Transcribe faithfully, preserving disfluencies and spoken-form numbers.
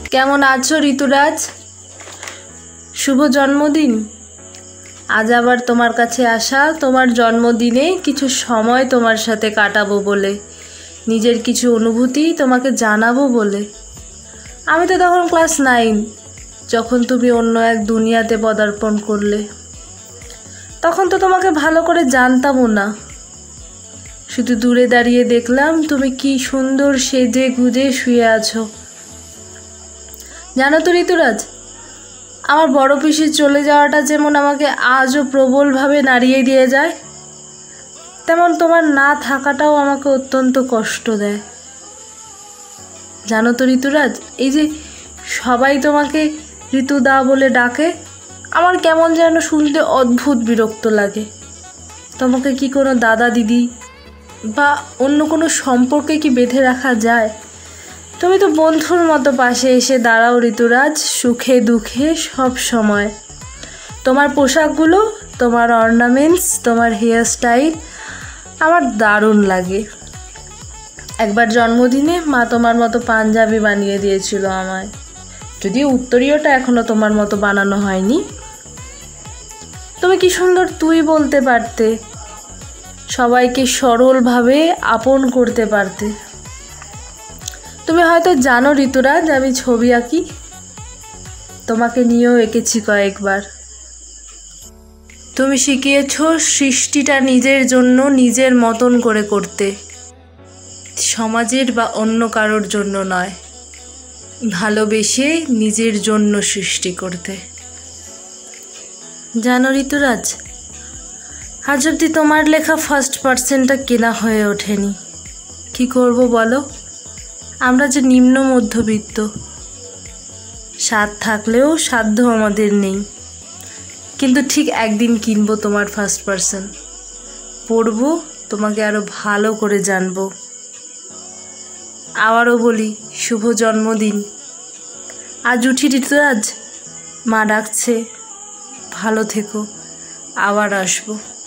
কেমন আছো ঋতুরাজ? শুভ জন্মদিন। আজ আবার তোমার কাছে আসা, তোমার জন্মদিনে কিছু সময় তোমার সাথে কাটাবো বলে, নিজের কিছু অনুভূতি তোমাকে জানাবো বলে। আমি তো তখন ক্লাস নাইন, যখন তুমি অন্য এক দুনিয়াতে পদার্পণ করলে। তখন তো তোমাকে ভালো করে জানতামও না, শুধু দূরে দাঁড়িয়ে দেখলাম তুমি কি সুন্দর সেজে গুজে শুয়ে আছো। জানো তো ঋতুরাজ, আমার বড় পিসির চলে যাওয়াটা যেমন আমাকে আজও প্রবলভাবে নাড়িয়ে দিয়ে যায়, তেমন তোমার না থাকাটাও আমাকে অত্যন্ত কষ্ট দেয়। জানো তো ঋতুরাজ, এই যে সবাই তোমাকে ঋতুদা বলে ডাকে, আমার কেমন যেন শুনতে অদ্ভুত বিরক্ত লাগে। তোমাকে কি কোনো দাদা দিদি বা অন্য কোনো সম্পর্কে কি বেঁধে রাখা যায়? তুমি তো বন্ধুর মতো পাশে এসে দাঁড়াও ঋতুরাজ, সুখে দুঃখে সব সময়। তোমার পোশাকগুলো, তোমার অর্নামেন্টস, তোমার হেয়ার স্টাইল আমার দারুণ লাগে। একবার জন্মদিনে মা তোমার মতো পাঞ্জাবি বানিয়ে দিয়েছিল আমায়, যদিও উত্তরীয়টা এখনও তোমার মতো বানানো হয়নি। তুমি কি সুন্দর তুই বলতে পারতে, সবাইকে সরলভাবে আপন করতে পারতে। তুমি হয়তো জানো ঋতুরাজ, আমি ছবি আঁকি, তোমাকে নিয়েও এঁকেছি কয়েকবার। তুমি শিখিয়েছ সৃষ্টিটা নিজের জন্য নিজের মতন করে করতে, সমাজের বা অন্য কারোর জন্য নয়, ভালোবেসে নিজের জন্য সৃষ্টি করতে। জানো ঋতুরাজ, আজ অবধি তোমার লেখা ফার্স্ট পার্সেন্টটা কেনা হয়ে ওঠেনি। কি করব বলো, আমরা যে নিম্ন মধ্যবিত্ত, স্বাদ থাকলেও সাধ্য আমাদের নেই। কিন্তু ঠিক একদিন কিনবো তোমার ফার্স্ট পার্সন, পড়বো, তোমাকে আরও ভালো করে জানবো। আবারও বলি শুভ জন্মদিন। আজ উঠি ঋতুরাজ, মা ডাকছে, ভালো থেকো, আবার আসবো।